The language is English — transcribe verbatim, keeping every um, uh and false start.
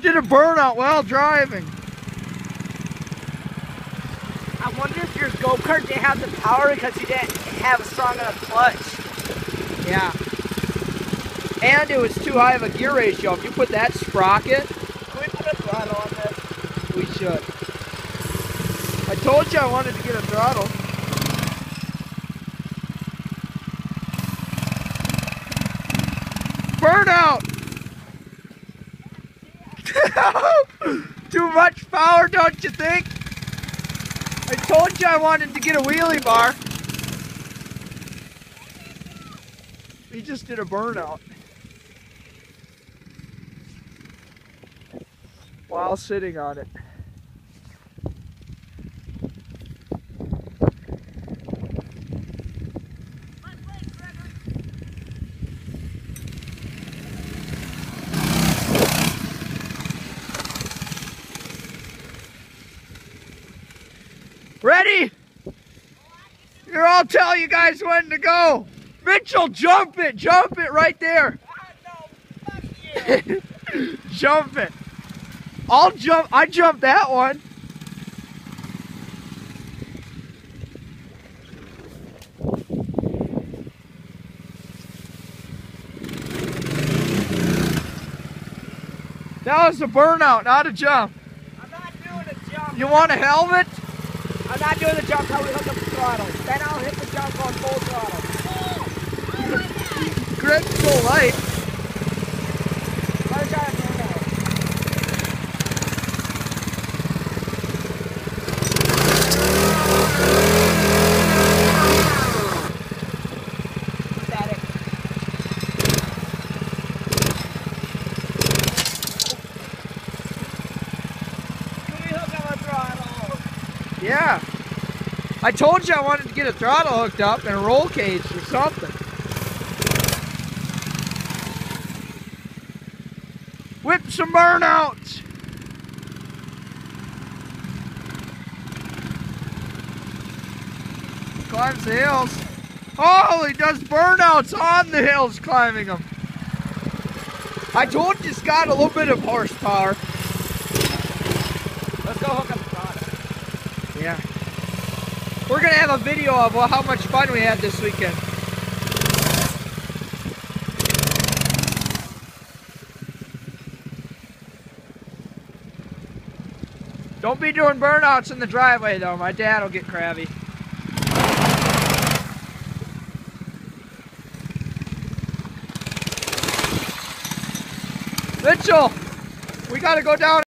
did a burnout while driving. I wonder if your go-kart didn't have the power because you didn't have a strong enough clutch. Yeah. And it was too high of a gear ratio. If you put that sprocket, Can we put a throttle on this? we should. I told you I wanted to get a throttle. Burnout! Too much power, don't you think? I told you I wanted to get a wheelie bar. He just did a burnout. While sitting on it. Ready? Here, I'll tell you guys when to go. Mitchell, jump it, jump it right there. Ah, no, fuck you. Jump it. I'll jump, I jumped that one. That was a burnout, not a jump. I'm not doing a jump. You want a helmet? I'm not doing the jump how we hook up the throttle. Then I'll hit the jump on full throttle. Grip so light. Let us try a burnout. Pathetic. Can we hook up a throttle? Yeah. I told you I wanted to get a throttle hooked up and a roll cage or something. Whip some burnouts. Climbs the hills. Oh, he does burnouts on the hills climbing them. I told you it's got a little bit of horsepower. Let's go hook up the throttle. Yeah. We're going to have a video of how much fun we had this weekend. Don't be doing burnouts in the driveway though, my dad will get crabby. Mitchell, we gotta go down